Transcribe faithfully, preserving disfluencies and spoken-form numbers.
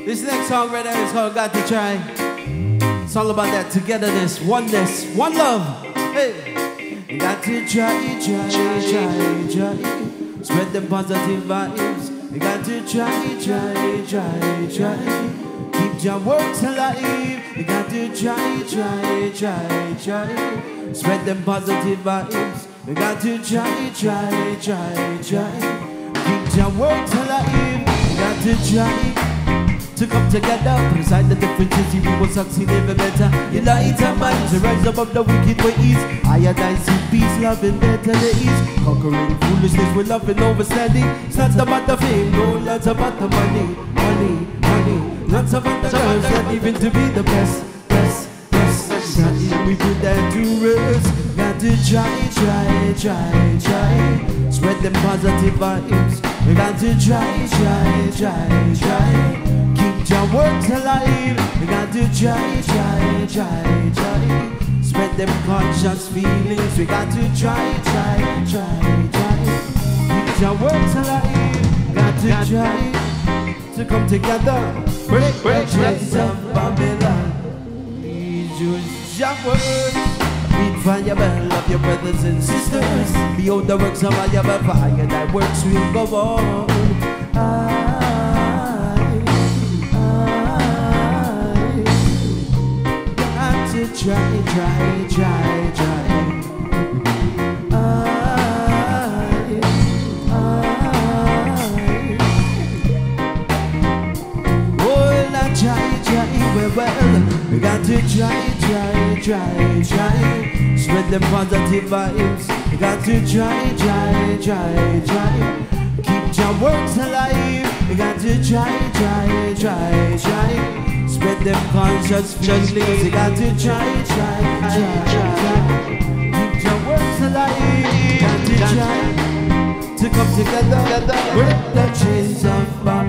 This next song right there is called Got to Try. It's all about that togetherness, oneness, one love. Hey, you got to try, try, try, try. Spread the positive vibes. You got to try, try, try, try. Keep your works alive. You got to try, try, try, try. Spread them positive vibes. You got to try, try, try, try. Keep your works alive. You got to try to come together, put aside the differences, you will succeed even better. Unite our minds to rise above the wicked ways. I and I see peace, love and better ease. Conquering foolishness with love and understanding. It's not about the fame, no, it's about the money, money, money. Not about the girls, not even to be the best, best, best. Not even we put that to rest. Got to try, try, try, try. Spread them positive vibes. We got to try, try, try, try. Your works alive. We got to try, try, try, try. Spread them conscious feelings. We got to try, try, try, try. Keep your works alive. Got to try to come together. Break, break, chains of Babylon. Please use your words. Read fire bell of your brothers and sisters. Behold the works of your fire. Thy works will go on. Ah. Try, try, try, try. I, I. Oh, I try, try, well, well. We got to try, try, try, try. Spread them positive vibes. We got to try, try, try, try. Keep your works alive. We got to try, try, try, try. Spread them conscious feelings. You got to try, try, try, try. Keep your works alive. Got to try to come together. Break the chains of